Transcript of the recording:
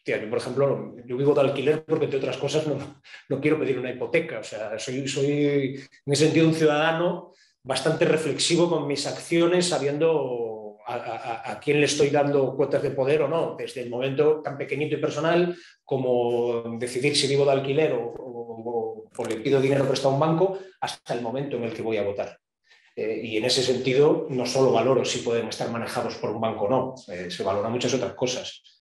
Tía, yo, por ejemplo, yo vivo de alquiler porque, entre otras cosas, no quiero pedir una hipoteca. O sea, soy en ese sentido un ciudadano bastante reflexivo con mis acciones, sabiendo a quién le estoy dando cuotas de poder o no, desde el momento tan pequeñito y personal como decidir si vivo de alquiler o le pido dinero prestado a un banco, hasta el momento en el que voy a votar. Y en ese sentido, no solo valoro si pueden estar manejados por un banco o no, se valoran muchas otras cosas.